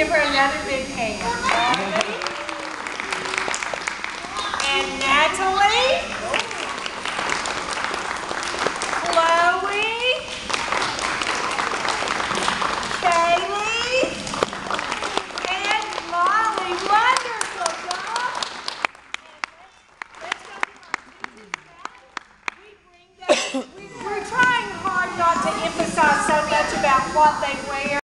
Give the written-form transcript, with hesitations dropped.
give her another big hand. And Natalie, Chloe, Caylie, and Molly. Wonderful job. Let's go to our teachers. We're trying hard not to emphasize so much about what they wear.